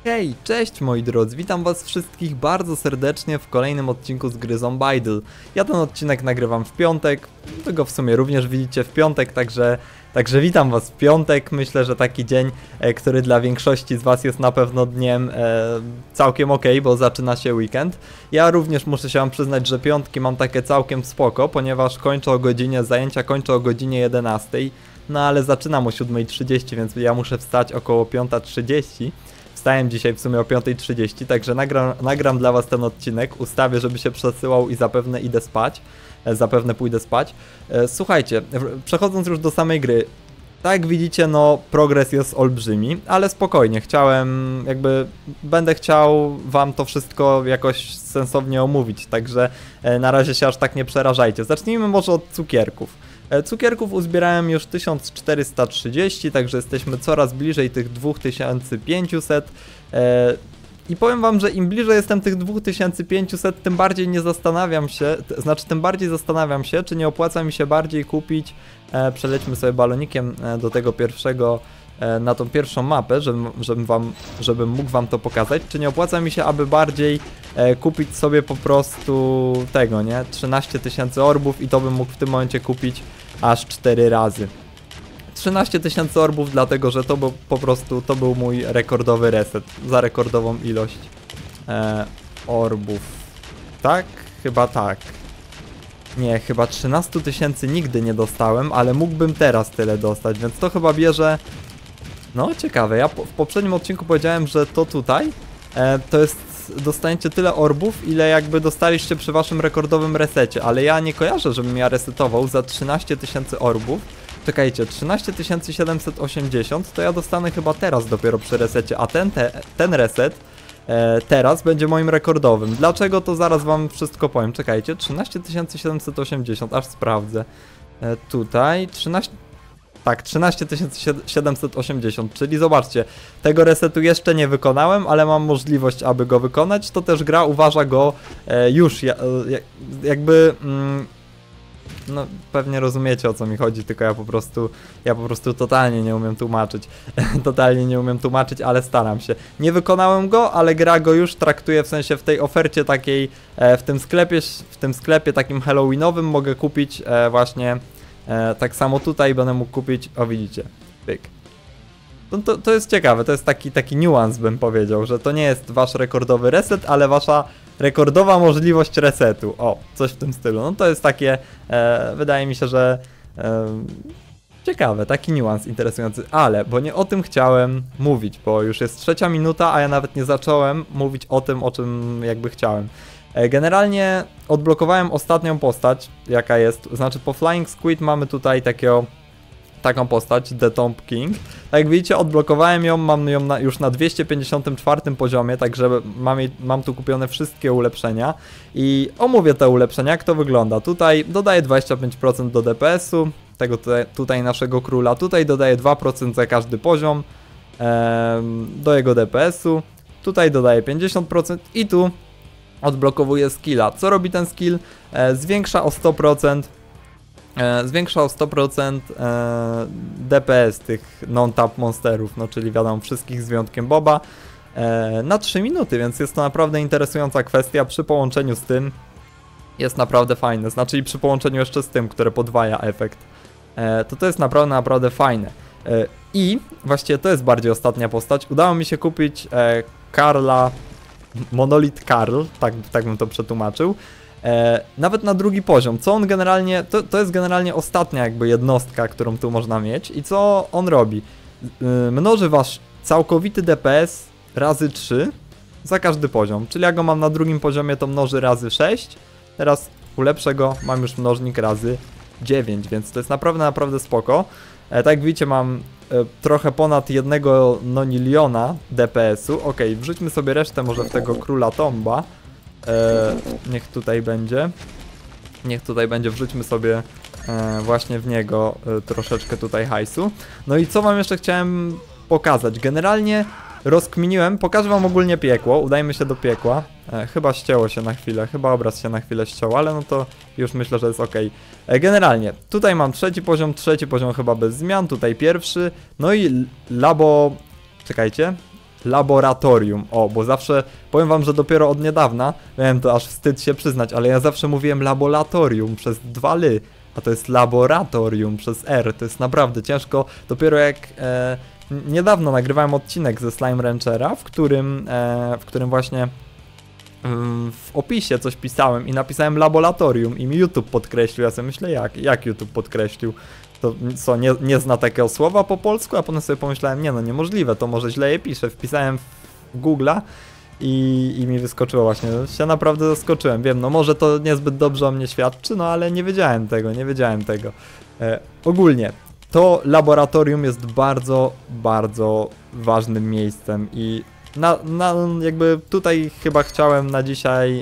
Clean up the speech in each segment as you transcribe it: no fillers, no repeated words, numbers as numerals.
Hej, cześć moi drodzy, witam was wszystkich bardzo serdecznie w kolejnym odcinku z gry Zombie Idle. Ja ten odcinek nagrywam w piątek, wy go w sumie również widzicie w piątek, także witam was w piątek. Myślę, że taki dzień, który dla większości z was jest na pewno dniem całkiem okej, bo zaczyna się weekend. Ja również muszę się wam przyznać, że piątki mam takie całkiem spoko, ponieważ zajęcia kończę o godzinie 11, no ale zaczynam o 7:30, więc ja muszę wstać około 5:30. Wstałem dzisiaj w sumie o 5:30, także nagram dla was ten odcinek, ustawię, żeby się przesyłał i zapewne idę spać. Zapewne pójdę spać. Słuchajcie, przechodząc już do samej gry, tak jak widzicie, no progres jest olbrzymi, ale spokojnie, będę chciał wam to wszystko jakoś sensownie omówić, także na razie się aż tak nie przerażajcie. Zacznijmy może od cukierków. Cukierków uzbierałem już 1430, także jesteśmy coraz bliżej tych 2500. I powiem wam, że im bliżej jestem tych 2500, tym bardziej nie zastanawiam się, tym bardziej zastanawiam się, czy nie opłaca mi się bardziej kupić, przelećmy sobie balonikiem do tego pierwszego, na tą pierwszą mapę, żebym mógł wam to pokazać, czy nie opłaca mi się, aby bardziej kupić sobie po prostu tego, nie? 13 000 orbów i to bym mógł w tym momencie kupić aż 4 razy. 13 000 orbów, dlatego że to był po prostu, to był mój rekordowy reset za rekordową ilość orbów. Tak? Chyba tak. Nie, chyba 13 000 nigdy nie dostałem, ale mógłbym teraz tyle dostać, więc to chyba bierze... No, ciekawe, ja w poprzednim odcinku powiedziałem, że to tutaj to jest, dostaniecie tyle orbów, ile jakby dostaliście przy waszym rekordowym resecie, ale ja nie kojarzę, żebym ja resetował za 13 000 orbów. Czekajcie, 13 780 to ja dostanę chyba teraz dopiero przy resecie, a ten reset teraz będzie moim rekordowym. Dlaczego, to zaraz wam wszystko powiem. Czekajcie, 13 780, aż sprawdzę. Tutaj 13... Tak, 13 780, czyli zobaczcie, tego resetu jeszcze nie wykonałem, ale mam możliwość, aby go wykonać. To też gra uważa go już no pewnie rozumiecie, o co mi chodzi, tylko ja po prostu totalnie nie umiem tłumaczyć. Totalnie nie umiem tłumaczyć, ale staram się. Nie wykonałem go, ale gra go już traktuje, w sensie w tej ofercie takiej, w tym sklepie takim halloweenowym mogę kupić właśnie tak samo tutaj będę mógł kupić, o widzicie, pyk. To jest ciekawe, to jest taki niuans, bym powiedział, że to nie jest wasz rekordowy reset, ale wasza rekordowa możliwość resetu. O, coś w tym stylu. No to jest takie, wydaje mi się, że ciekawe, taki niuans interesujący, ale, bo nie o tym chciałem mówić, bo już jest 3. minuta, a ja nawet nie zacząłem mówić o tym, o czym jakby chciałem. Generalnie odblokowałem ostatnią postać, jaka jest, znaczy po Flying Squid mamy tutaj taką postać, The Tomb King. Tak jak widzicie, odblokowałem ją, mam ją już na 254 poziomie, także mam tu kupione wszystkie ulepszenia i omówię te ulepszenia, jak to wygląda. Tutaj dodaję 25% do DPS-u, tego tutaj naszego króla, tutaj dodaję 2% za każdy poziom do jego DPS-u, tutaj dodaję 50% i tu odblokowuje skilla. Co robi ten skill? Zwiększa o 100% DPS tych non-tap monsterów, no czyli wiadomo, wszystkich z wyjątkiem Boba, na 3 minuty, więc jest to naprawdę interesująca kwestia. Przy połączeniu z tym jest naprawdę fajne, znaczy i przy połączeniu jeszcze z tym, które podwaja efekt, to jest naprawdę fajne. I właściwie to jest bardziej ostatnia postać. Udało mi się kupić Karla, Monolith Karl, tak bym to przetłumaczył. Nawet na 2. poziom, co on generalnie, to jest generalnie ostatnia jakby jednostka, którą tu można mieć. I co on robi? Mnoży wasz całkowity DPS razy 3 za każdy poziom, czyli ja go mam na 2. poziomie, to mnoży razy 6, teraz ulepszę go, mam już mnożnik razy 9, więc to jest naprawdę spoko. Tak jak widzicie, mam trochę ponad 1 noniliona DPS-u. Ok, wrzućmy sobie resztę może w tego króla Tomba. Niech tutaj będzie, wrzućmy sobie właśnie w niego troszeczkę tutaj hajsu. No i co wam jeszcze chciałem pokazać? Generalnie rozkminiłem, pokażę wam ogólnie piekło, udajmy się do piekła. Chyba ścięło się na chwilę, chyba obraz się na chwilę ściął, ale no to już myślę, że jest ok. Generalnie, tutaj mam 3. poziom chyba bez zmian, tutaj 1. No i czekajcie, laboratorium. O, bo zawsze, powiem wam, że dopiero od niedawna, miałem to aż wstyd się przyznać, ale ja zawsze mówiłem laboratorium przez 2 ly, a to jest laboratorium przez R. To jest naprawdę ciężko. Dopiero jak niedawno nagrywałem odcinek ze Slime Ranchera, w którym właśnie w opisie coś pisałem i napisałem laboratorium i mi YouTube podkreślił. Ja sobie myślę, jak YouTube podkreślił? To co, nie zna takiego słowa po polsku? A potem sobie pomyślałem, nie no, niemożliwe, to może źle je piszę. Wpisałem w Google'a i mi wyskoczyło właśnie. Się naprawdę zaskoczyłem. Wiem, no może to niezbyt dobrze o mnie świadczy, no ale nie wiedziałem tego. Ogólnie, to laboratorium jest bardzo, bardzo ważnym miejscem i jakby tutaj chyba chciałem na dzisiaj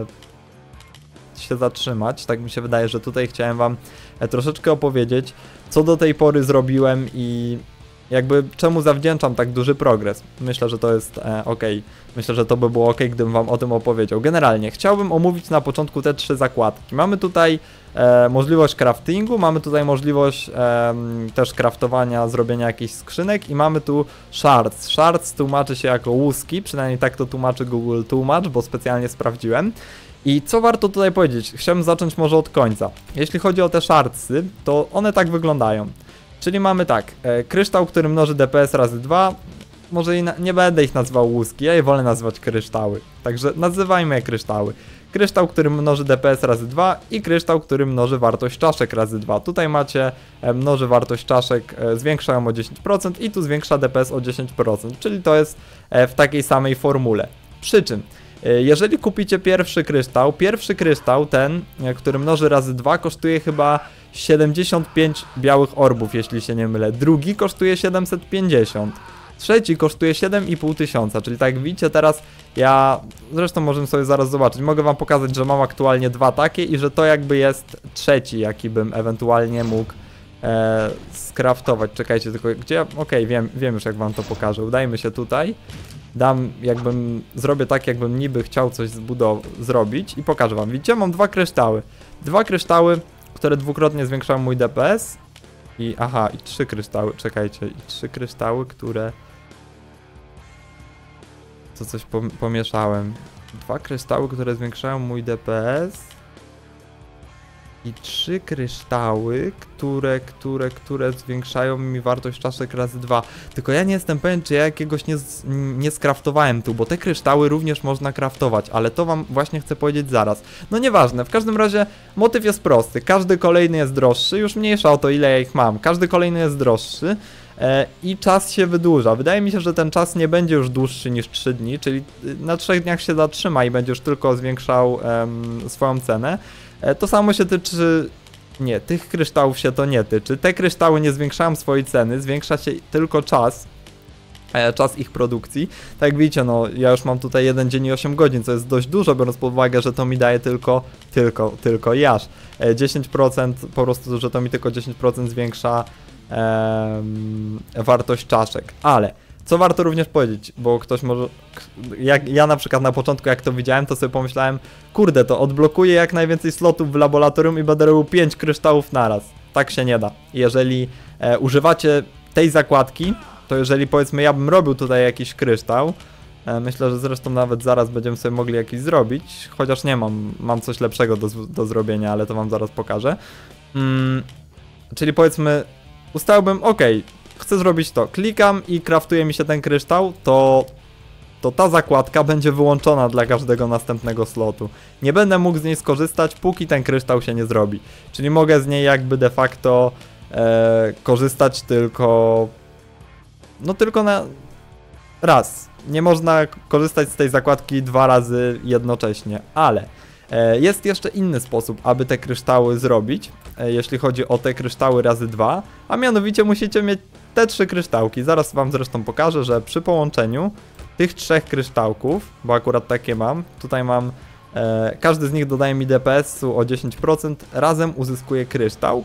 się zatrzymać. Tak mi się wydaje, że tutaj chciałem wam troszeczkę opowiedzieć, co do tej pory zrobiłem i jakby czemu zawdzięczam tak duży progres. Myślę, że to jest ok. Myślę, że to by było ok, gdybym wam o tym opowiedział. Generalnie chciałbym omówić na początku te 3 zakładki. Mamy tutaj możliwość craftingu, mamy tutaj możliwość też craftowania, zrobienia jakichś skrzynek i mamy tu shards. Shards tłumaczy się jako łuski, przynajmniej tak to tłumaczy Google Tłumacz, bo specjalnie sprawdziłem. I co warto tutaj powiedzieć? Chciałbym zacząć może od końca. Jeśli chodzi o te shardsy, to one tak wyglądają. Czyli mamy tak, kryształ, który mnoży DPS razy 2, może nie będę ich nazywał łuski, ja je wolę nazywać kryształy. Także nazywajmy je kryształy. Kryształ, który mnoży DPS razy 2 i kryształ, który mnoży wartość czaszek razy 2. Tutaj macie mnoży wartość czaszek, zwiększają o 10% i tu zwiększa DPS o 10%, czyli to jest w takiej samej formule. Przy czym, jeżeli kupicie pierwszy kryształ ten, który mnoży razy 2 kosztuje chyba 75 białych orbów, jeśli się nie mylę. Drugi kosztuje 750. Trzeci kosztuje 7500, czyli tak jak widzicie teraz zresztą możemy sobie zaraz zobaczyć, mogę wam pokazać, że mam aktualnie 2 takie i że to jakby jest trzeci, jaki bym ewentualnie mógł skraftować. Czekajcie tylko, gdzie? Okej, wiem już jak wam to pokażę. Udajmy się tutaj. Zrobię tak, jakbym niby chciał coś zrobić i pokażę wam. Widzicie, mam 2 kryształy. 2 kryształy, które dwukrotnie zwiększają mój DPS. I 3 kryształy, czekajcie, i 3 kryształy, które... Co coś pomieszałem. 2 kryształy, które zwiększają mój DPS. I 3 kryształy, które zwiększają mi wartość czaszek razy 2. Tylko ja nie jestem pewien, czy ja jakiegoś nie skraftowałem tu, bo te kryształy również można kraftować, ale to wam właśnie chcę powiedzieć zaraz. No nieważne, w każdym razie motyw jest prosty. Każdy kolejny jest droższy, już mniejsza o to, ile ja ich mam. Każdy kolejny jest droższy i czas się wydłuża. Wydaje mi się, że ten czas nie będzie już dłuższy niż 3 dni, czyli na 3 dniach się zatrzyma i będzie już tylko zwiększał swoją cenę. To samo się tyczy... Nie, tych kryształów się to nie tyczy. Te kryształy nie zwiększają swojej ceny, zwiększa się tylko czas ich produkcji. Tak jak widzicie, no ja już mam tutaj 1 dzień i 8 godzin, co jest dość dużo, biorąc pod uwagę, że to mi daje tylko jaż. 10%, po prostu, że to mi tylko 10% zwiększa wartość czaszek. Ale co warto również powiedzieć, bo ktoś może... Ja na przykład na początku, jak to widziałem, to sobie pomyślałem, kurde, to odblokuję jak najwięcej slotów w laboratorium i będę robił 5 kryształów naraz. Tak się nie da. Jeżeli używacie tej zakładki, to jeżeli powiedzmy ja bym robił tutaj jakiś kryształ, myślę, że zresztą nawet zaraz będziemy sobie mogli jakiś zrobić, chociaż nie mam coś lepszego do zrobienia, ale to wam zaraz pokażę. Czyli powiedzmy, ustałbym, ok, chcę zrobić to, klikam i kraftuje mi się ten kryształ, to ta zakładka będzie wyłączona dla każdego następnego slotu. Nie będę mógł z niej skorzystać, póki ten kryształ się nie zrobi. Czyli mogę z niej jakby de facto korzystać tylko... No tylko na raz. Nie można korzystać z tej zakładki 2 razy jednocześnie, ale jest jeszcze inny sposób, aby te kryształy zrobić, jeśli chodzi o te kryształy razy 2, a mianowicie musicie mieć te 3 kryształki. Zaraz wam zresztą pokażę, że przy połączeniu tych 3 kryształków, bo akurat takie mam, tutaj mam, każdy z nich dodaje mi DPS-u o 10%, razem uzyskuję kryształ,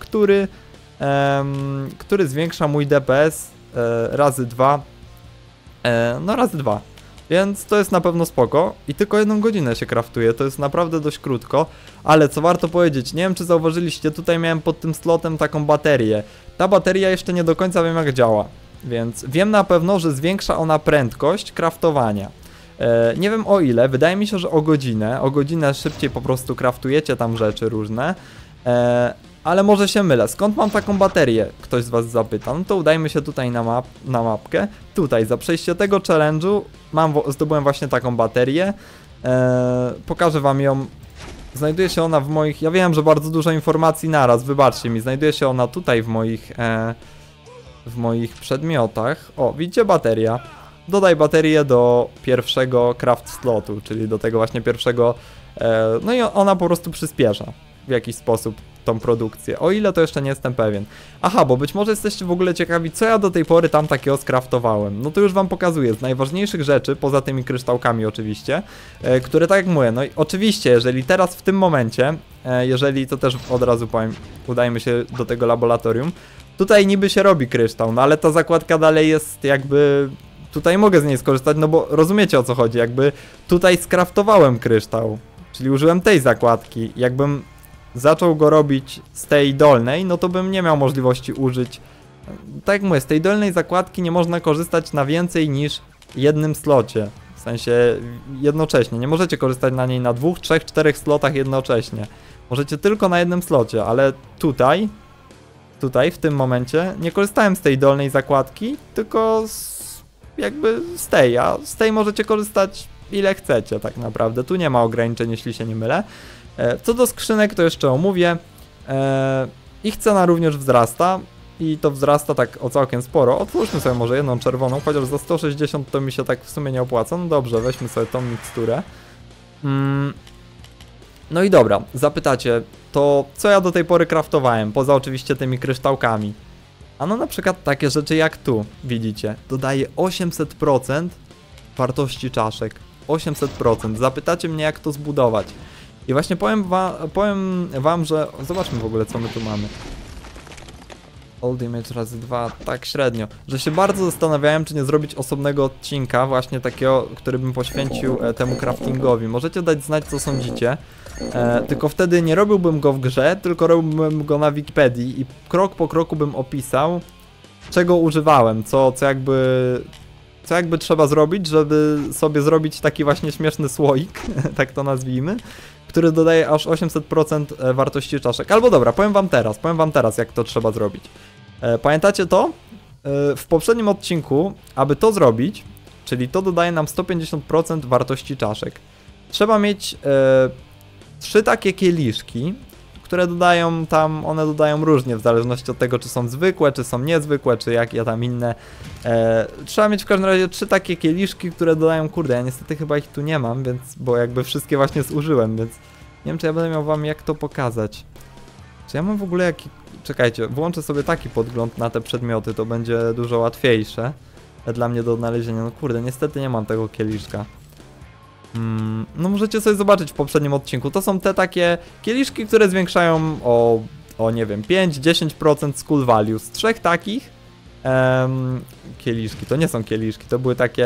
który zwiększa mój DPS razy 2, no razy 2. Więc to jest na pewno spoko i tylko 1 godzinę się kraftuje, to jest naprawdę dość krótko, ale co warto powiedzieć, nie wiem czy zauważyliście, tutaj miałem pod tym slotem taką baterię. Ta bateria jeszcze nie do końca wiem jak działa. więc wiem na pewno, że zwiększa ona prędkość craftowania. Nie wiem o ile, wydaje mi się, że o godzinę szybciej po prostu craftujecie tam rzeczy różne, ale może się mylę. Skąd mam taką baterię? Ktoś z was zapyta. No to udajmy się tutaj na mapkę. Tutaj, za przejście tego challenge'u zdobyłem właśnie taką baterię. Pokażę wam ją. Znajduje się ona w moich... Ja wiem, że bardzo dużo informacji naraz, wybaczcie mi. Znajduje się ona tutaj w moich przedmiotach. O, widzicie bateria. Dodaj baterię do pierwszego craft slotu, czyli do tego właśnie pierwszego... no i ona po prostu przyspiesza w jakiś sposób tą produkcję. O ile to jeszcze nie jestem pewien. Aha, bo być może jesteście w ogóle ciekawi, co ja do tej pory tam takiego skraftowałem. No to już wam pokazuję. Z najważniejszych rzeczy, poza tymi kryształkami oczywiście, które tak jak mówię, no i oczywiście, jeżeli teraz w tym momencie, jeżeli to też od razu powiem, udajmy się do tego laboratorium, tutaj niby się robi kryształ, no ale ta zakładka dalej jest jakby... Tutaj mogę z niej skorzystać, no bo rozumiecie o co chodzi, jakby tutaj skraftowałem kryształ, czyli użyłem tej zakładki. Jakbym zaczął go robić z tej dolnej, no to bym nie miał możliwości użyć. Tak jak mówię, z tej dolnej zakładki nie można korzystać na więcej niż jednym slocie. W sensie jednocześnie. Nie możecie korzystać na niej na 2, 3, 4 slotach jednocześnie. Możecie tylko na jednym slocie, ale tutaj w tym momencie nie korzystałem z tej dolnej zakładki, tylko jakby z tej, a z tej możecie korzystać ile chcecie tak naprawdę. Tu nie ma ograniczeń, jeśli się nie mylę. Co do skrzynek, to jeszcze omówię. Ich cena również wzrasta i to wzrasta tak o całkiem sporo. Otwórzmy sobie może jedną czerwoną, chociaż za 160 to mi się tak w sumie nie opłaca. No dobrze, weźmy sobie tą miksturę. No i dobra, zapytacie, to co ja do tej pory craftowałem, poza oczywiście tymi kryształkami? A no na przykład takie rzeczy jak tu, widzicie, dodaje 800% wartości czaszek. 800%. Zapytacie mnie, jak to zbudować. I właśnie powiem wam, że... Zobaczmy w ogóle, co my tu mamy. Old Image razy 2, tak średnio. Że się bardzo zastanawiałem, czy nie zrobić osobnego odcinka, właśnie takiego, który bym poświęcił temu craftingowi. Możecie dać znać, co sądzicie. Tylko wtedy nie robiłbym go w grze, tylko robiłbym go na Wikipedii i krok po kroku bym opisał, czego używałem, co jakby trzeba zrobić, żeby sobie zrobić taki właśnie śmieszny słoik, tak to nazwijmy, który dodaje aż 800% wartości czaszek. Albo dobra, powiem wam teraz, jak to trzeba zrobić. Pamiętacie to? W poprzednim odcinku, aby to zrobić, czyli to dodaje nam 150% wartości czaszek. Trzeba mieć 3 takie kieliszki, które dodają tam, one dodają różnie w zależności od tego, czy są zwykłe, czy są niezwykłe, czy jakie tam inne. Trzeba mieć w każdym razie 3 takie kieliszki, które dodają, kurde, ja niestety chyba ich tu nie mam, więc, bo jakby wszystkie właśnie zużyłem, więc nie wiem, czy ja będę miał wam jak to pokazać. Czy ja mam w ogóle jaki... Czekajcie, włączę sobie taki podgląd na te przedmioty, to będzie dużo łatwiejsze dla mnie do odnalezienia. No kurde, niestety nie mam tego kieliszka. No możecie sobie zobaczyć w poprzednim odcinku. To są te takie kieliszki, które zwiększają o nie wiem, 5-10% skull value. Z 3 takich kieliszki, to nie są kieliszki, to były takie,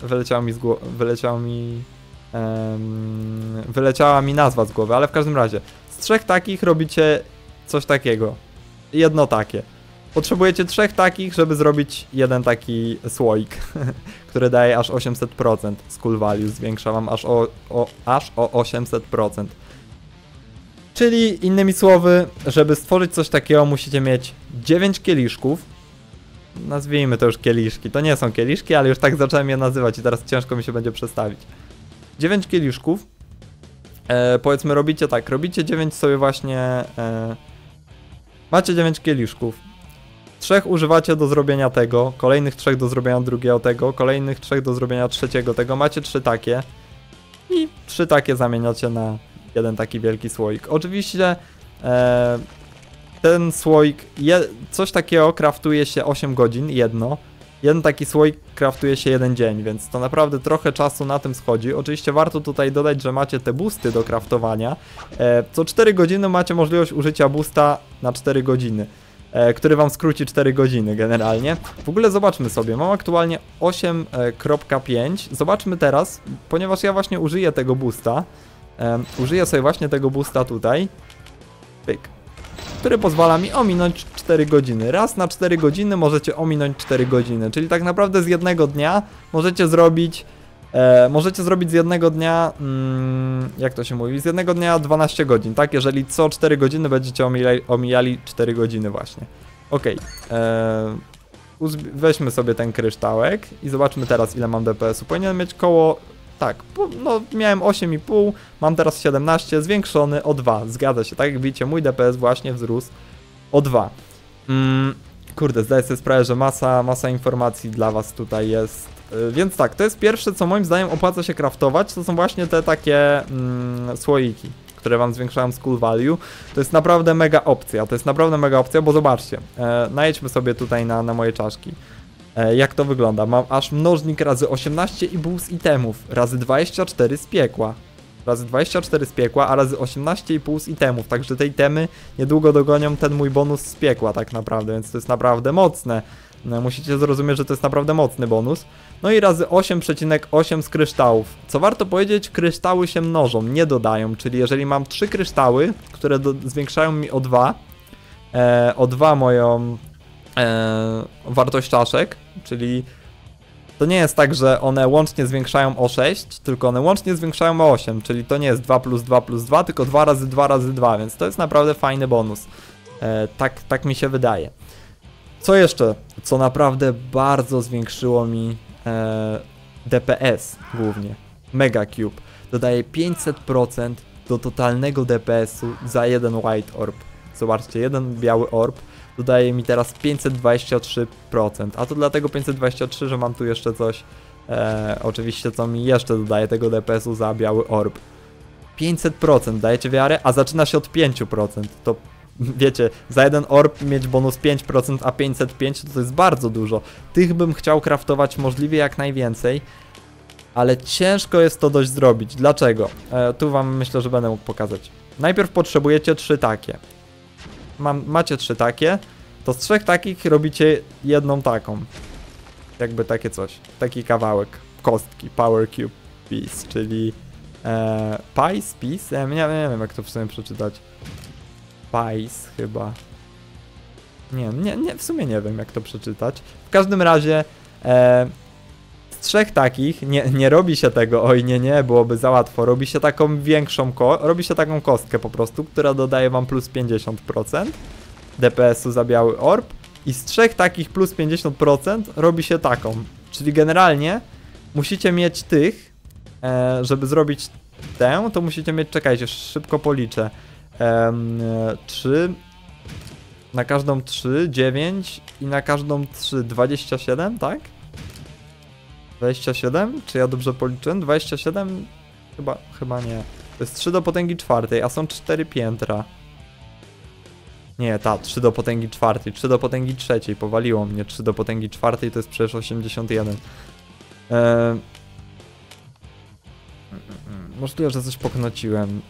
wyleciała mi nazwa z głowy, ale w każdym razie z 3 takich robicie coś takiego. Jedno takie. Potrzebujecie 3 takich, żeby zrobić jeden taki słoik, który daje aż 800% skull value, zwiększa wam aż o 800%. Czyli innymi słowy, żeby stworzyć coś takiego, musicie mieć 9 kieliszków. Nazwijmy to już kieliszki. To nie są kieliszki, ale już tak zacząłem je nazywać i teraz ciężko mi się będzie przestawić. 9 kieliszków. Powiedzmy robicie tak, robicie 9 sobie właśnie... macie 9 kieliszków. 3 używacie do zrobienia tego, kolejnych 3 do zrobienia drugiego tego, kolejnych 3 do zrobienia trzeciego tego, macie 3 takie i 3 takie zamieniacie na jeden taki wielki słoik. Oczywiście ten słoik, coś takiego craftuje się 8 godzin, jeden taki słoik craftuje się 1 dzień, więc to naprawdę trochę czasu na tym schodzi. Oczywiście warto tutaj dodać, że macie te boosty do craftowania. Co 4 godziny macie możliwość użycia boosta na 4 godziny. Który wam skróci 4 godziny generalnie. W ogóle zobaczmy sobie, mam aktualnie 8.5. Zobaczmy teraz, ponieważ ja właśnie użyję tego boosta. Użyję sobie właśnie tego boosta tutaj. Pyk. który pozwala mi ominąć 4 godziny. Raz na 4 godziny możecie ominąć 4 godziny, czyli tak naprawdę z jednego dnia możecie zrobić z jednego dnia, jak to się mówi, z jednego dnia 12 godzin, tak? Jeżeli co 4 godziny będziecie omijali 4 godziny właśnie. Okej, weźmy sobie ten kryształek i zobaczmy teraz, ile mam DPS-u. Powinienem mieć koło, tak, no miałem 8,5, mam teraz 17, zwiększony o 2, zgadza się, tak jak widzicie, mój DPS właśnie wzrósł o 2. Kurde, zdaję sobie sprawę, że masa informacji dla was tutaj jest. Więc tak, to jest pierwsze, co moim zdaniem opłaca się craftować, to są właśnie te takie słoiki, które wam zwiększają skull value. To jest naprawdę mega opcja, bo zobaczcie, najedźmy sobie tutaj na moje czaszki. Jak to wygląda? Mam aż mnożnik razy 18,5 z itemów, razy 24 z piekła. A razy 18,5 z itemów, także te itemy niedługo dogonią ten mój bonus z piekła tak naprawdę, więc to jest naprawdę mocne. Musicie zrozumieć, że to jest naprawdę mocny bonus. No i razy 8,8 z kryształów. Co warto powiedzieć, kryształy się mnożą, nie dodają, czyli jeżeli mam 3 kryształy, które zwiększają mi o 2 moją wartość czaszek, czyli to nie jest tak, że one łącznie zwiększają o 6, tylko one łącznie zwiększają o 8, czyli to nie jest 2 plus 2 plus 2, tylko 2 razy 2 razy 2, więc to jest naprawdę fajny bonus. Tak mi się wydaje. Co jeszcze, co naprawdę bardzo zwiększyło mi DPS głównie? Mega Cube. Dodaje 500% do totalnego DPS-u za jeden White Orb. Zobaczcie, jeden biały orb dodaje mi teraz 523%. A to dlatego 523, że mam tu jeszcze coś, oczywiście co mi jeszcze dodaje tego DPS-u za biały orb. 500%, dajecie wiarę? A zaczyna się od 5%. To wiecie, za jeden orb mieć bonus 5%, a 505 to jest bardzo dużo. Tych bym chciał craftować możliwie jak najwięcej, ale ciężko jest to dość zrobić. Dlaczego? Tu wam myślę, że będę mógł pokazać. Najpierw potrzebujecie 3 takie. Macie 3 takie, to z 3 takich robicie jedną taką. Jakby takie coś. Taki kawałek kostki, Power Cube Piece, czyli Piece? Nie wiem jak to w sumie przeczytać. Pice chyba. Nie, w sumie nie wiem jak to przeczytać. W każdym razie z 3 takich nie robi się tego, oj nie, byłoby za łatwo. Robi się taką większą, robi się taką kostkę po prostu, która dodaje wam plus 50% DPS-u za biały orb. I z 3 takich plus 50% robi się taką. Czyli generalnie musicie mieć tych, żeby zrobić tę, to musicie mieć, czekajcie, szybko policzę. 3, na każdą 3, 9 i na każdą 3, 27, tak? 27? Czy ja dobrze policzyłem? 27? Chyba nie. To jest 3 do potęgi 4, a są 4 piętra. Nie, 3 do potęgi 4, 3 do potęgi 3, powaliło mnie. 3 do potęgi 4 to jest przecież 81. Możliwe, że coś poknociłem.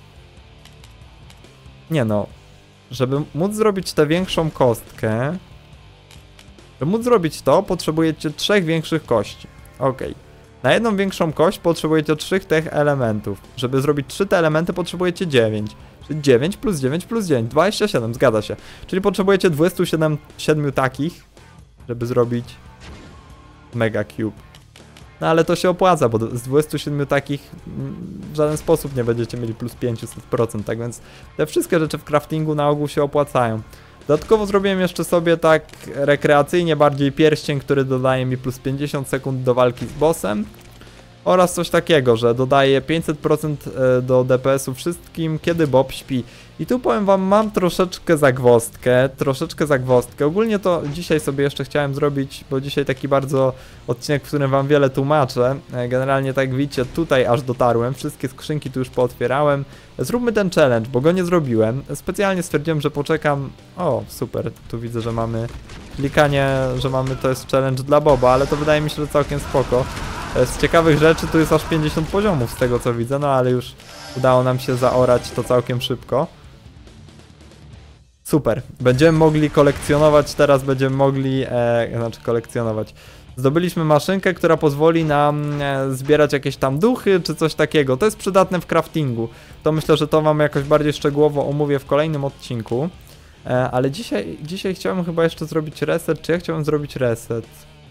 Nie no, żeby móc zrobić tę większą kostkę, żeby móc zrobić to, potrzebujecie 3 większych kości. Okej. Na jedną większą kość potrzebujecie 3 tych elementów. Żeby zrobić 3 te elementy potrzebujecie 9. Czyli 9 plus 9 plus 9, 27, zgadza się. Czyli potrzebujecie 27 takich, żeby zrobić Mega Cube. No ale to się opłaca, bo z 27 takich w żaden sposób nie będziecie mieli plus 500%, tak więc te wszystkie rzeczy w craftingu na ogół się opłacają. Dodatkowo zrobiłem jeszcze sobie tak rekreacyjnie bardziej pierścień, który dodaje mi plus 50 sekund do walki z bossem. Oraz coś takiego, że dodaje 500% do DPS-u wszystkim, kiedy Bob śpi. I tu powiem wam, mam troszeczkę zagwozdkę. Ogólnie to dzisiaj sobie jeszcze chciałem zrobić, bo dzisiaj taki bardzo odcinek, w którym wam wiele tłumaczę. Generalnie tak jak widzicie, tutaj aż dotarłem, wszystkie skrzynki tu już pootwierałem. Zróbmy ten challenge, bo go nie zrobiłem. Specjalnie stwierdziłem, że poczekam. O, super, tu widzę, że mamy klikanie, że mamy, to jest challenge dla Boba, ale to wydaje mi się, że całkiem spoko. Z ciekawych rzeczy tu jest aż 50 poziomów z tego co widzę, no ale już udało nam się zaorać to całkiem szybko. Super, będziemy mogli kolekcjonować, teraz będziemy mogli, kolekcjonować. Zdobyliśmy maszynkę, która pozwoli nam zbierać jakieś tam duchy czy coś takiego. To jest przydatne w craftingu. To myślę, że to wam jakoś bardziej szczegółowo omówię w kolejnym odcinku. Ale dzisiaj chciałem chyba jeszcze zrobić reset. Czy ja chciałem zrobić reset?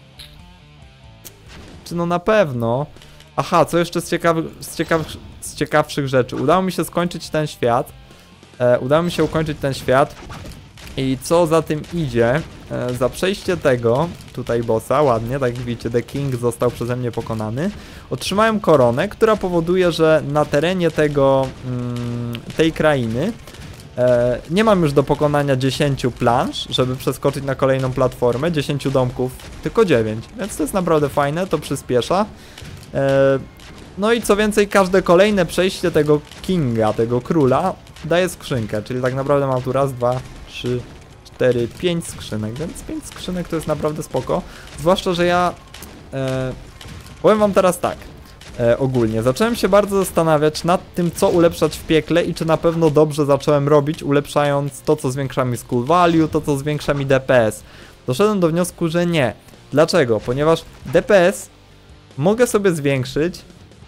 Czy no na pewno? Aha, co jeszcze z ciekawszych rzeczy? Udało mi się skończyć ten świat. Udało mi się ukończyć ten świat. I co za tym idzie? Za przejście tego, tutaj bossa, ładnie, tak jak widzicie, The King został przeze mnie pokonany. Otrzymałem koronę, która powoduje, że na terenie tej krainy nie mam już do pokonania 10 planż, żeby przeskoczyć na kolejną platformę, 10 domków, tylko 9, więc to jest naprawdę fajne, to przyspiesza. No i co więcej, każde kolejne przejście tego Kinga, tego króla, daje skrzynkę, czyli tak naprawdę mam tu raz, 2, 3, 4, 5 skrzynek, więc 5 skrzynek to jest naprawdę spoko. Zwłaszcza, że ja powiem wam teraz tak, ogólnie zacząłem się bardzo zastanawiać nad tym, co ulepszać w piekle i czy na pewno dobrze zacząłem robić, ulepszając to, co zwiększa mi skull value, to, co zwiększa mi DPS. Doszedłem do wniosku, że nie. Dlaczego? Ponieważ DPS mogę sobie zwiększyć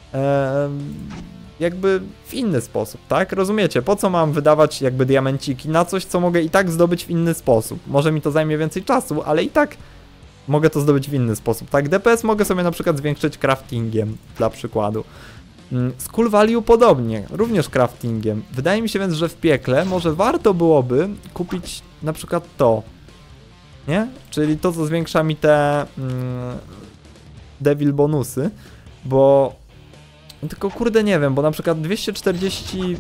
jakby w inny sposób, tak? Rozumiecie? Po co mam wydawać jakby diamenciki na coś, co mogę i tak zdobyć w inny sposób? Może mi to zajmie więcej czasu, ale i tak mogę to zdobyć w inny sposób, tak? DPS mogę sobie na przykład zwiększyć craftingiem, dla przykładu. Skull value podobnie, również craftingiem. Wydaje mi się więc, że w piekle może warto byłoby kupić na przykład to, nie? Czyli to, co zwiększa mi te devil bonusy, bo tylko kurde nie wiem, bo na przykład 240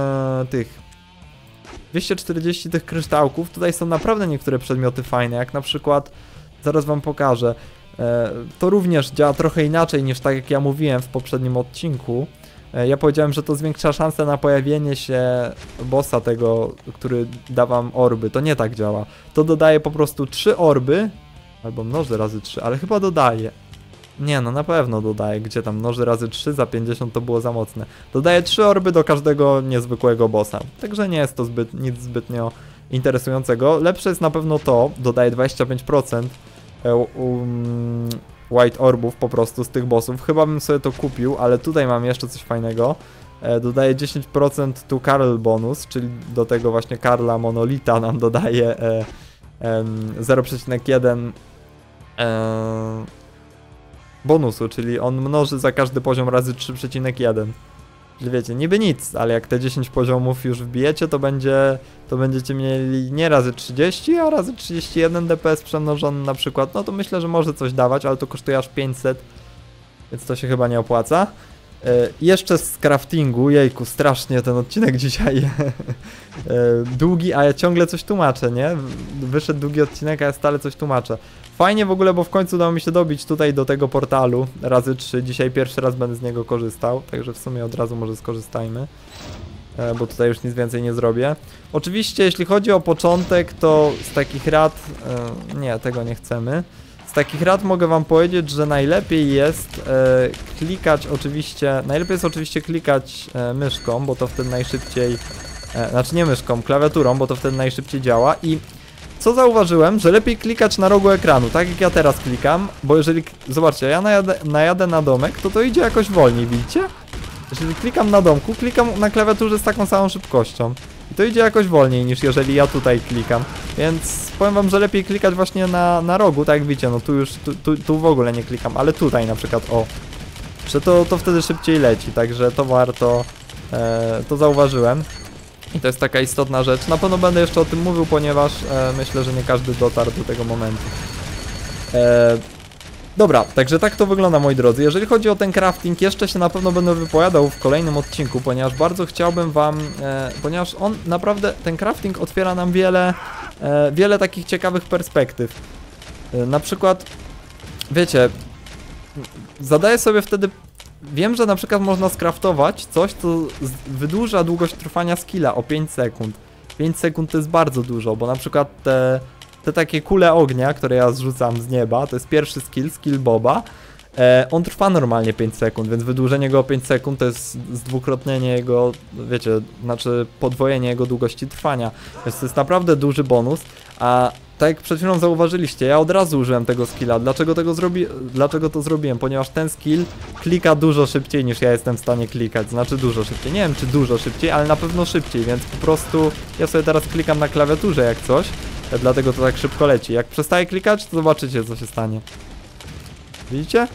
tych kryształków, tutaj są naprawdę niektóre przedmioty fajne, jak na przykład, zaraz wam pokażę, to również działa trochę inaczej niż tak jak ja mówiłem w poprzednim odcinku. Ja powiedziałem, że to zwiększa szansę na pojawienie się bossa tego, który da wam orby, to nie tak działa. To dodaje po prostu 3 orby, albo mnoży razy 3, ale chyba dodaje. Nie, no na pewno dodaje, gdzie tam mnoży razy 3 za 50 to było za mocne. Dodaje 3 orby do każdego niezwykłego bossa, także nie jest to nic zbytnio interesującego. Lepsze jest na pewno to, dodaje 25% white orbów po prostu z tych bossów. Chyba bym sobie to kupił, ale tutaj mam jeszcze coś fajnego. Dodaje 10% to Karl bonus, czyli do tego właśnie Karla Monolita nam dodaje 0,1 bonusu, czyli on mnoży za każdy poziom razy 3,1. Czyli wiecie, niby nic, ale jak te 10 poziomów już wbijecie, to będziecie mieli nie razy 30, a razy 31 DPS przemnożony na przykład. No to myślę, że może coś dawać, ale to kosztuje aż 500, więc to się chyba nie opłaca. Jeszcze z craftingu, jejku, strasznie ten odcinek dzisiaj długi, a ja ciągle coś tłumaczę, nie? Wyszedł długi odcinek, a ja stale coś tłumaczę. Fajnie w ogóle, bo w końcu udało mi się dobić tutaj do tego portalu razy 3. Dzisiaj pierwszy raz będę z niego korzystał, także w sumie od razu może skorzystajmy, bo tutaj już nic więcej nie zrobię. Oczywiście jeśli chodzi o początek, to z takich rad, nie, tego nie chcemy. Z takich rad mogę wam powiedzieć, że najlepiej jest oczywiście klikać myszką, bo to wtedy najszybciej, znaczy nie myszką, klawiaturą, bo to wtedy najszybciej działa. I co zauważyłem, że lepiej klikać na rogu ekranu, tak jak ja teraz klikam, bo jeżeli, zobaczcie, ja najadę na domek, to idzie jakoś wolniej, widzicie? Jeżeli klikam na domku, klikam na klawiaturze z taką samą szybkością. I to idzie jakoś wolniej niż jeżeli ja tutaj klikam. Więc powiem wam, że lepiej klikać właśnie na rogu, tak jak widzicie, no tu już, tu w ogóle nie klikam, ale tutaj na przykład, o. Że to wtedy szybciej leci, także to warto, to zauważyłem. I to jest taka istotna rzecz. Na pewno będę jeszcze o tym mówił, ponieważ myślę, że nie każdy dotarł do tego momentu. Dobra, także tak to wygląda, moi drodzy. Jeżeli chodzi o ten crafting, jeszcze się na pewno będę wypowiadał w kolejnym odcinku, ponieważ bardzo chciałbym wam, ponieważ on naprawdę, ten crafting otwiera nam wiele takich ciekawych perspektyw. Na przykład, wiecie, zadaję sobie wtedy, wiem, że na przykład można skraftować coś, co wydłuża długość trwania skilla o 5 sekund. 5 sekund to jest bardzo dużo, bo na przykład te takie kule ognia, które ja zrzucam z nieba, to jest pierwszy skill Boba. On trwa normalnie 5 sekund, więc wydłużenie go o 5 sekund to jest zdwukrotnienie jego, wiecie, znaczy podwojenie jego długości trwania. Więc to jest naprawdę duży bonus, a tak jak przed chwilą zauważyliście, ja od razu użyłem tego skilla. Dlaczego to zrobiłem? Ponieważ ten skill klika dużo szybciej niż ja jestem w stanie klikać. Znaczy dużo szybciej. Nie wiem czy dużo szybciej, ale na pewno szybciej, więc po prostu ja sobie teraz klikam na klawiaturze jak coś. Dlatego to tak szybko leci. Jak przestaję klikać, to zobaczycie co się stanie. Widzicie?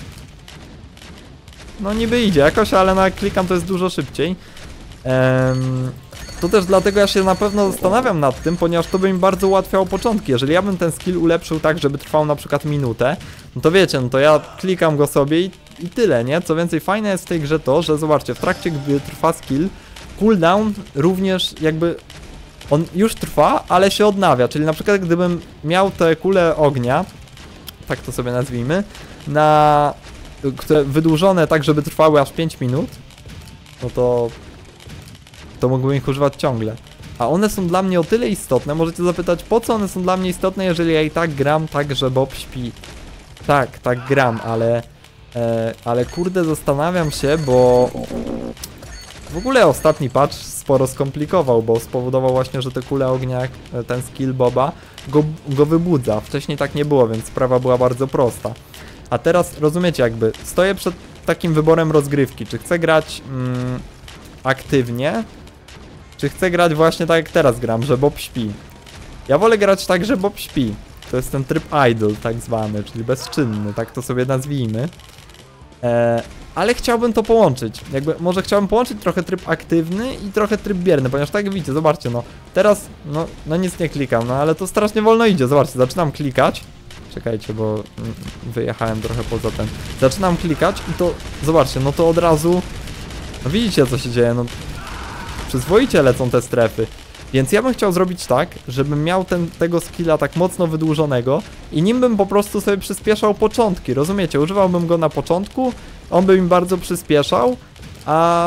No niby idzie jakoś, ale jak klikam to jest dużo szybciej. To też dlatego ja się na pewno zastanawiam nad tym, ponieważ to by mi bardzo ułatwiało początki. Jeżeli ja bym ten skill ulepszył tak, żeby trwał na przykład minutę, no to wiecie, no to ja klikam go sobie i tyle, nie? Co więcej, fajne jest w tej grze to, że zobaczcie, w trakcie gdy trwa skill, cooldown również jakby on już trwa, ale się odnawia, czyli na przykład gdybym miał te kule ognia, tak to sobie nazwijmy, które wydłużone tak, żeby trwały aż 5 minut, no to mógłbym ich używać ciągle. A one są dla mnie o tyle istotne, możecie zapytać, po co one są dla mnie istotne, jeżeli ja i tak gram tak, że Bob śpi. Tak gram, ale kurde zastanawiam się, bo w ogóle ostatni patch sporo skomplikował, bo spowodował właśnie, że te kule ognia, ten skill Boba go wybudza. Wcześniej tak nie było, więc sprawa była bardzo prosta. A teraz rozumiecie, jakby stoję przed takim wyborem rozgrywki, czy chcę grać aktywnie, czy chcę grać właśnie tak jak teraz gram, że Bob śpi. Ja wolę grać tak, że Bob śpi. To jest ten tryb idle tak zwany, czyli bezczynny, tak to sobie nazwijmy. Ale chciałbym to połączyć. Jakby może chciałbym połączyć trochę tryb aktywny i trochę tryb bierny, ponieważ tak jak widzicie, zobaczcie, no teraz, no nic nie klikam, no ale to strasznie wolno idzie, zobaczcie, zaczynam klikać. Czekajcie, bo wyjechałem trochę poza ten. Zaczynam klikać i to, zobaczcie, no to od razu, no widzicie co się dzieje, no przyzwoicie lecą te strefy. Więc ja bym chciał zrobić tak, żebym miał tego skilla tak mocno wydłużonego i nim bym po prostu sobie przyspieszał początki, rozumiecie? Używałbym go na początku, on by mi bardzo przyspieszał, a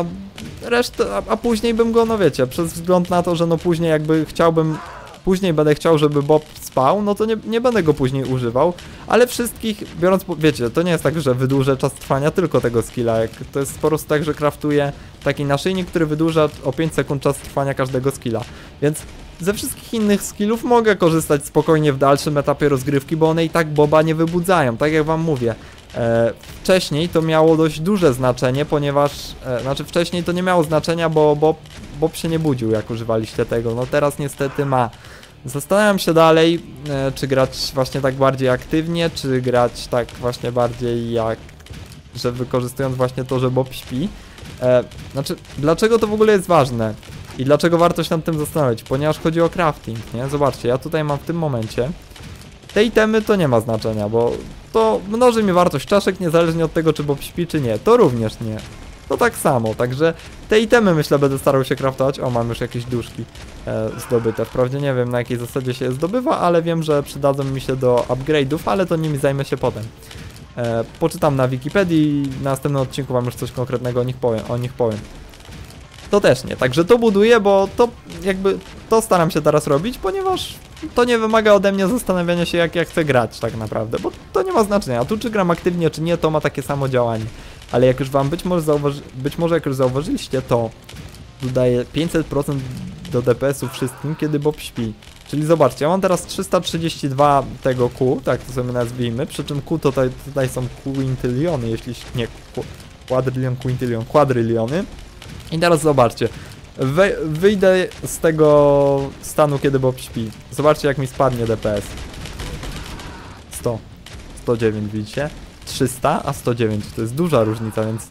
później bym go, no wiecie, przez wzgląd na to, że no później jakby później będę chciał, żeby Bob spał, no to nie będę go później używał, ale wszystkich, biorąc, wiecie, to nie jest tak, że wydłużę czas trwania tylko tego skilla, to jest po prostu tak, że kraftuję taki naszyjnik, który wydłuża o 5 sekund czas trwania każdego skilla, więc ze wszystkich innych skillów mogę korzystać spokojnie w dalszym etapie rozgrywki, bo one i tak Boba nie wybudzają, tak jak wam mówię. Wcześniej to miało dość duże znaczenie, ponieważ, znaczy wcześniej to nie miało znaczenia, bo Bob się nie budził, jak używaliście tego, no teraz niestety ma. Zastanawiam się dalej, czy grać właśnie tak bardziej aktywnie, czy grać tak właśnie bardziej jak, że wykorzystując właśnie to, że Bob śpi. Znaczy, dlaczego to w ogóle jest ważne i dlaczego warto się nad tym zastanowić, ponieważ chodzi o crafting, nie? Zobaczcie, ja tutaj mam w tym momencie, te itemy to nie ma znaczenia, bo to mnoży mi wartość czaszek niezależnie od tego, czy Bob śpi, czy nie, to również nie. To tak samo, także te itemy myślę będę starał się craftować. O, mam już jakieś duszki zdobyte. Wprawdzie nie wiem na jakiej zasadzie się je zdobywa, ale wiem, że przydadzą mi się do upgrade'ów, ale to nimi zajmę się potem. Poczytam na Wikipedii i w następnym odcinku wam już coś konkretnego o nich powiem. To też nie, także to buduję, bo to jakby to staram się teraz robić, ponieważ to nie wymaga ode mnie zastanawiania się jak ja chcę grać tak naprawdę, bo to nie ma znaczenia, a tu czy gram aktywnie czy nie, to ma takie samo działanie. Ale jak już wam być może jak już zauważyliście, to dodaje 500% do DPS-u wszystkim, kiedy Bob śpi. Czyli zobaczcie, ja mam teraz 332 tego Q, tak to sobie nazwijmy, przy czym Q to tutaj są quintyliony, jeśli nie, quadrillion, quintylion, quadryliony. I teraz zobaczcie, wyjdę z tego stanu, kiedy Bob śpi. Zobaczcie jak mi spadnie DPS. 100, 109 widzicie? 300, a 109, to jest duża różnica, więc...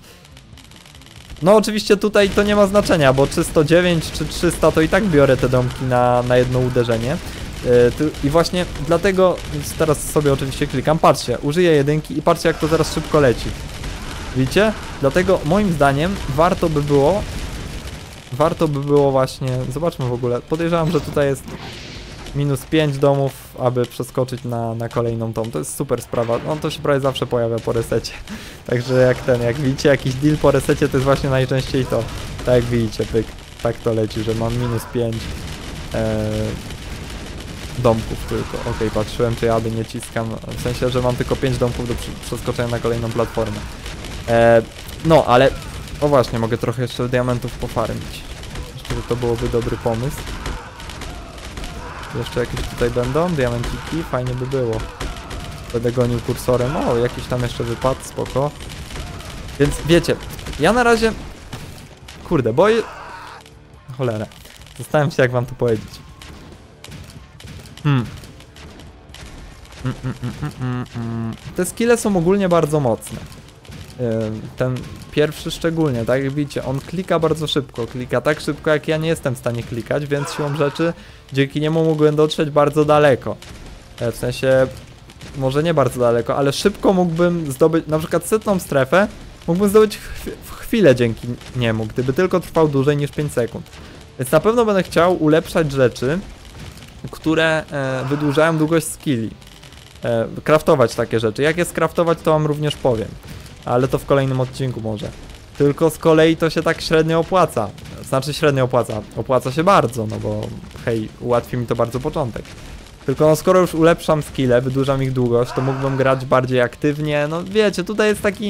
No oczywiście tutaj to nie ma znaczenia, bo czy 109 czy 300 to i tak biorę te domki na jedno uderzenie. I właśnie dlatego teraz sobie oczywiście klikam, patrzcie, użyję jedynki i patrzcie jak to zaraz szybko leci. Widzicie? Dlatego moim zdaniem warto by było właśnie, zobaczmy w ogóle, podejrzewam, że tutaj jest minus 5 domów, aby przeskoczyć na kolejną tą, to jest super sprawa, no to się prawie zawsze pojawia po resecie. Także jak widzicie jakiś deal po resecie, to jest właśnie najczęściej to, tak jak widzicie, pyk, tak to leci, że mam minus 5 domków tylko. Okej, patrzyłem czy ja aby nie ciskam, w sensie, że mam tylko 5 domków do przeskoczenia na kolejną platformę. No, ale o właśnie, mogę trochę jeszcze diamentów pofarmić. Myślę, że to byłoby dobry pomysł. Jeszcze jakieś tutaj będą, diamenciki, fajnie by było. Będę gonił kursorem, o, jakiś tam jeszcze wypadł, spoko. Więc wiecie, ja na razie... Kurde, boję... Cholera. Zastanawiam się, jak wam to powiedzieć. Te skille są ogólnie bardzo mocne. Ten pierwszy szczególnie, tak jak widzicie, on klika bardzo szybko. Klika tak szybko, jak ja nie jestem w stanie klikać, więc siłą rzeczy dzięki niemu mogłem dotrzeć bardzo daleko. W sensie, może nie bardzo daleko, ale szybko mógłbym zdobyć, na przykład 100 strefę, mógłbym zdobyć w chwilę dzięki niemu, gdyby tylko trwał dłużej niż 5 sekund. Więc na pewno będę chciał ulepszać rzeczy, które wydłużają długość skilli. Craftować takie rzeczy. Jak je skraftować, to wam również powiem. Ale to w kolejnym odcinku może. Tylko z kolei to się tak średnio opłaca. Znaczy średnio opłaca. Opłaca się bardzo, no bo hej, ułatwi mi to bardzo początek. Tylko no skoro już ulepszam skille, wydłużam ich długość, to mógłbym grać bardziej aktywnie. No wiecie, tutaj jest taki...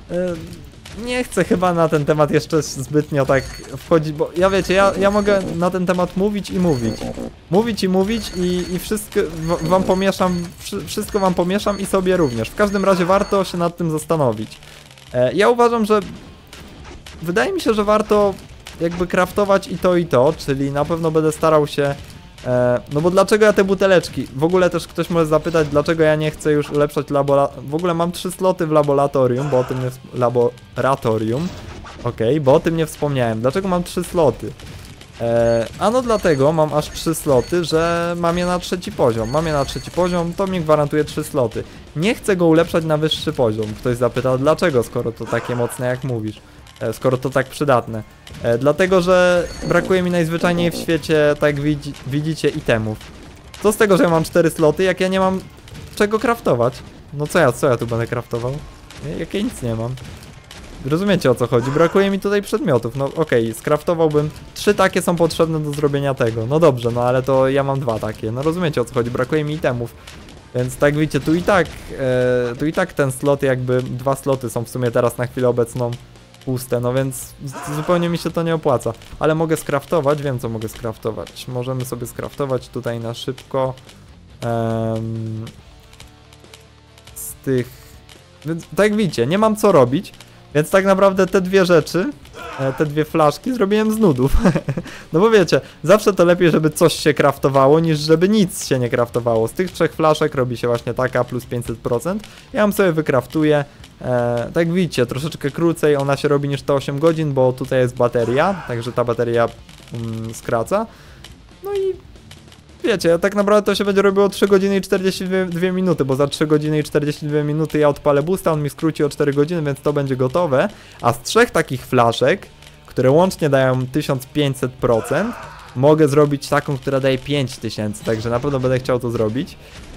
nie chcę chyba na ten temat jeszcze zbytnio tak wchodzić, bo ja wiecie, ja mogę na ten temat mówić i mówić. Mówić i mówić i wszystko wam pomieszam, wszystko wam pomieszam i sobie również. W każdym razie warto się nad tym zastanowić. Ja uważam, że wydaje mi się, że warto jakby craftować i to, czyli na pewno będę starał się. No bo dlaczego ja te buteleczki? W ogóle też ktoś może zapytać, dlaczego ja nie chcę już ulepszać laboratorium. W ogóle mam 3 sloty w laboratorium, bo o tym nie laboratorium. Okej, bo o tym nie wspomniałem. Dlaczego mam 3 sloty? Ano dlatego mam aż 3 sloty, że mam je na 3. poziom. Mam je na 3. poziom, to mi gwarantuje 3 sloty. Nie chcę go ulepszać na wyższy poziom. Ktoś zapyta, dlaczego, skoro to takie mocne jak mówisz. Skoro to tak przydatne. Dlatego, że brakuje mi najzwyczajniej w świecie, tak jak widzicie, itemów. Co z tego, że ja mam 4 sloty, jak ja nie mam czego craftować? No co ja tu będę craftował? Jak ja nic nie mam. Rozumiecie, o co chodzi? Brakuje mi tutaj przedmiotów. No okej, skraftowałbym. 3 takie są potrzebne do zrobienia tego. No dobrze, no ale to ja mam 2 takie. No rozumiecie, o co chodzi? Brakuje mi itemów. Więc tak widzicie, tu i tak ten slot, jakby 2 sloty są w sumie teraz na chwilę obecną puste, no więc zupełnie mi się to nie opłaca. Ale mogę skraftować, wiem co mogę skraftować. Możemy sobie skraftować tutaj na szybko z tych... Więc tak jak widzicie, nie mam co robić, więc tak naprawdę te dwie rzeczy, te dwie flaszki zrobiłem z nudów. No bo wiecie, zawsze to lepiej, żeby coś się craftowało, niż żeby nic się nie craftowało. Z tych 3 flaszek robi się właśnie taka plus 500%. Ja ją sobie wykraftuję. Tak jak widzicie, troszeczkę krócej ona się robi niż te 8 godzin, bo tutaj jest bateria, także ta bateria skraca. No i wiecie, tak naprawdę to się będzie robiło 3 godziny i 42 minuty, bo za 3 godziny i 42 minuty ja odpalę boosta, on mi skróci o 4 godziny, więc to będzie gotowe. A z 3 takich flaszek, które łącznie dają 1500%, mogę zrobić taką, która daje 5000, także na pewno będę chciał to zrobić.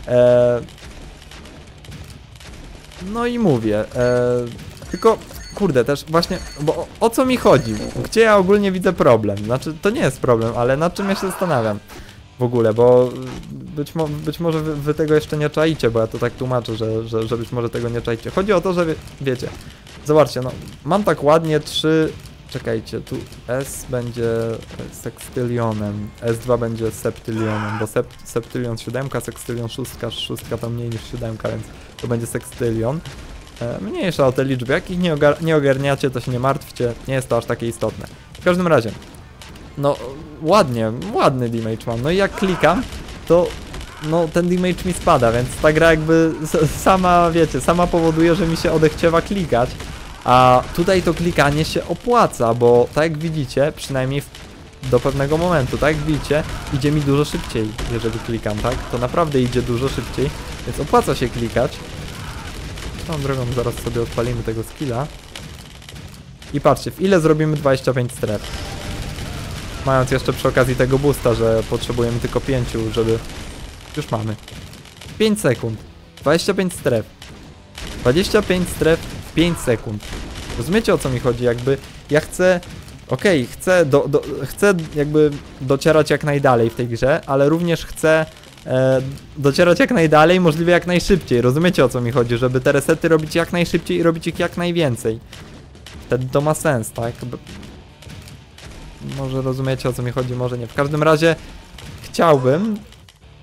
No i mówię, tylko kurde też właśnie, bo o co mi chodzi? Gdzie ja ogólnie widzę problem? Znaczy to nie jest problem, ale nad czym ja się zastanawiam w ogóle, bo być może wy tego jeszcze nie czaicie, bo ja to tak tłumaczę, że być może tego nie czaicie. Chodzi o to, że wiecie, zobaczcie, no mam tak ładnie 3, czekajcie, tu S będzie sekstylionem, S2 będzie septylionem, bo septylion 7, sekstylion 6, 6 to mniej niż 7, więc to będzie sekstylion. Mniejsza o te liczby, jak ich nie ogarniacie, to się nie martwcie, nie jest to aż takie istotne. W każdym razie, no ładny damage mam, no i jak klikam, to no ten damage mi spada, więc ta gra jakby sama, wiecie, sama powoduje, że mi się odechciewa klikać. A tutaj to klikanie się opłaca, bo tak jak widzicie, przynajmniej do pewnego momentu, tak jak widzicie, idzie mi dużo szybciej, jeżeli klikam, tak? To naprawdę idzie dużo szybciej, więc opłaca się klikać. Tą drogą zaraz sobie odpalimy tego skilla. I patrzcie, w ile zrobimy 25 stref. Mając jeszcze przy okazji tego boosta, że potrzebujemy tylko 5, żeby... Już mamy. 5 sekund. 25 stref. 25 stref w 5 sekund. Rozumiecie, o co mi chodzi? Jakby ja chcę... Okej, chcę jakby docierać jak najdalej w tej grze, ale również chcę docierać jak najdalej, możliwie jak najszybciej. Rozumiecie, o co mi chodzi? Żeby te resety robić jak najszybciej i robić ich jak najwięcej. Wtedy to ma sens, tak? Może rozumiecie, o co mi chodzi, może nie. W każdym razie chciałbym,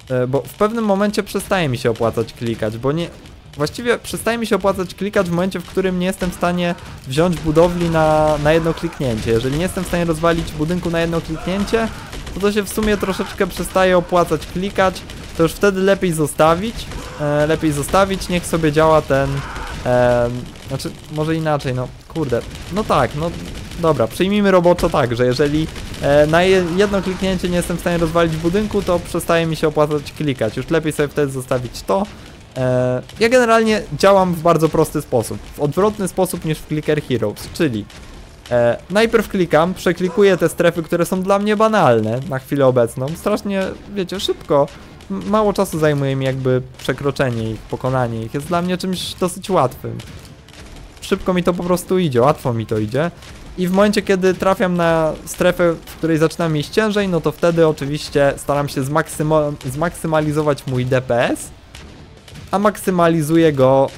bo w pewnym momencie przestaje mi się opłacać klikać, bo nie... Właściwie przestaje mi się opłacać klikać w momencie, w którym nie jestem w stanie wziąć budowli na jedno kliknięcie. Jeżeli nie jestem w stanie rozwalić budynku na jedno kliknięcie, to się w sumie troszeczkę przestaje opłacać klikać, to już wtedy lepiej zostawić, niech sobie działa ten, znaczy może inaczej, no kurde, no tak, no dobra, przyjmijmy roboczo tak, że jeżeli na jedno kliknięcie nie jestem w stanie rozwalić budynku, to przestaje mi się opłacać klikać, już lepiej sobie wtedy zostawić to. Ja generalnie działam w bardzo prosty sposób, w odwrotny sposób niż w Clicker Heroes, czyli najpierw klikam, przeklikuję te strefy, które są dla mnie banalne na chwilę obecną, strasznie, wiecie, szybko, mało czasu zajmuje mi jakby przekroczenie ich, pokonanie ich, jest dla mnie czymś dosyć łatwym. Szybko mi to po prostu idzie, łatwo mi to idzie. I w momencie, kiedy trafiam na strefę, w której zaczynam iść ciężej, no to wtedy oczywiście staram się zmaksymalizować mój DPS, a maksymalizuję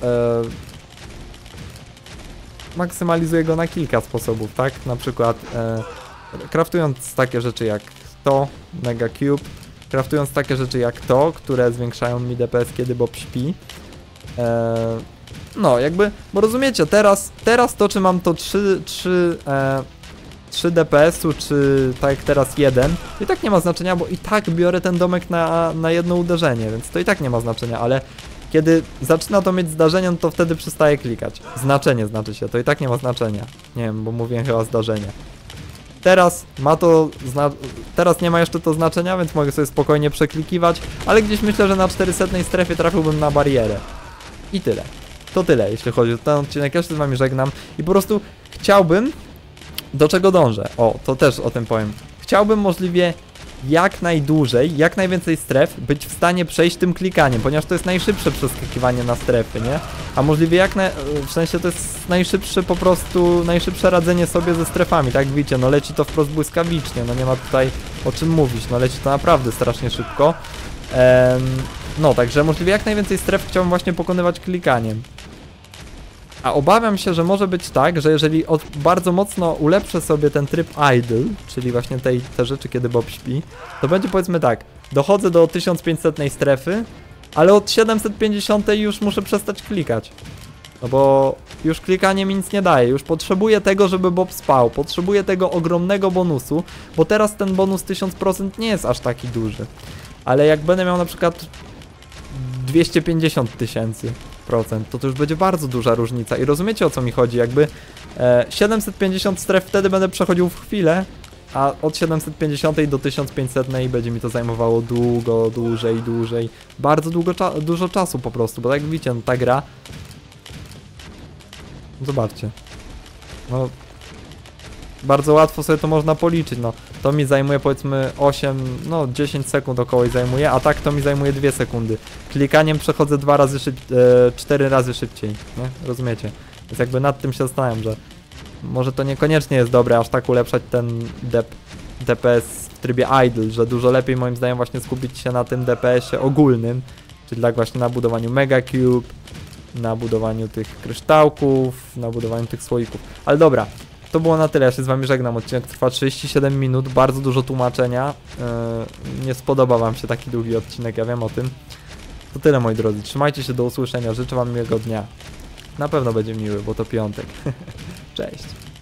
go na kilka sposobów, tak? Na przykład craftując takie rzeczy jak to, Mega Cube, craftując takie rzeczy jak to, które zwiększają mi DPS, kiedy Bob śpi. No, jakby, bo rozumiecie, teraz to, czy mam to 3 DPS-u, czy tak jak teraz 1, to i tak nie ma znaczenia, bo i tak biorę ten domek na jedno uderzenie, więc to i tak nie ma znaczenia, ale kiedy zaczyna to mieć zdarzenie, no to wtedy przestaje klikać. Znaczenie znaczy się, to i tak nie ma znaczenia. Nie wiem, bo mówiłem chyba zdarzenie. Teraz nie ma jeszcze to znaczenia, więc mogę sobie spokojnie przeklikiwać, ale gdzieś myślę, że na 400 strefie trafiłbym na barierę. I tyle. To tyle, jeśli chodzi o ten odcinek. Ja się z wami żegnam i po prostu chciałbym, do czego dążę, o, to też o tym powiem. Chciałbym możliwie jak najdłużej, jak najwięcej stref być w stanie przejść tym klikaniem, ponieważ to jest najszybsze przeskakiwanie na strefy, nie? A możliwie w sensie to jest najszybsze radzenie sobie ze strefami, tak widzicie, no leci to wprost błyskawicznie, no nie ma tutaj o czym mówić, no leci to naprawdę strasznie szybko. No, także możliwie jak najwięcej stref chciałbym właśnie pokonywać klikaniem. A obawiam się, że może być tak, że jeżeli bardzo mocno ulepszę sobie ten tryb idle, czyli właśnie te rzeczy, kiedy Bob śpi, to będzie powiedzmy tak, dochodzę do 1500 strefy, ale od 750 już muszę przestać klikać. No bo już klikanie mi nic nie daje, już potrzebuję tego, żeby Bob spał, potrzebuję tego ogromnego bonusu, bo teraz ten bonus 1000% nie jest aż taki duży. Ale jak będę miał na przykład 250 000%, to już będzie bardzo duża różnica i rozumiecie, o co mi chodzi, jakby 750 stref wtedy będę przechodził w chwilę, a od 750 do 1500 będzie mi to zajmowało dłużej, bardzo dużo czasu po prostu, bo tak jak widzicie, no ta gra, zobaczcie, no bardzo łatwo sobie to można policzyć, no to mi zajmuje powiedzmy 10 sekund około zajmuje, a tak to mi zajmuje 2 sekundy. Klikaniem przechodzę 4 razy szybciej, nie? Rozumiecie? Więc jakby nad tym się zastanawiam, że może to niekoniecznie jest dobre aż tak ulepszać ten DPS w trybie idle, że dużo lepiej moim zdaniem właśnie skupić się na tym DPS-ie ogólnym, czyli tak właśnie na budowaniu Mega Cube, na budowaniu tych kryształków, na budowaniu tych słoików. Ale dobra. To było na tyle, ja się z wami żegnam, odcinek trwa 37 minut, bardzo dużo tłumaczenia, nie spodoba wam się taki długi odcinek, ja wiem o tym. To tyle, moi drodzy, trzymajcie się, do usłyszenia, życzę wam miłego dnia. Na pewno będzie miły, bo to piątek. Cześć.